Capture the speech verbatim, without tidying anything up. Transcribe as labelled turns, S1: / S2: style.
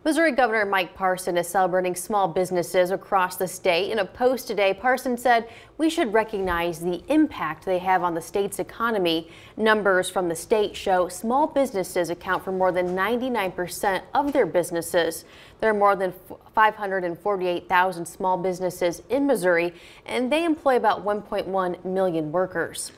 S1: Missouri Governor Mike Parson is celebrating small businesses across the state. In a post today, Parson said we should recognize the impact they have on the state's economy. Numbers from the state show small businesses account for more than ninety-nine percent of their businesses. There are more than five hundred forty-eight thousand small businesses in Missouri, and they employ about one point one million workers.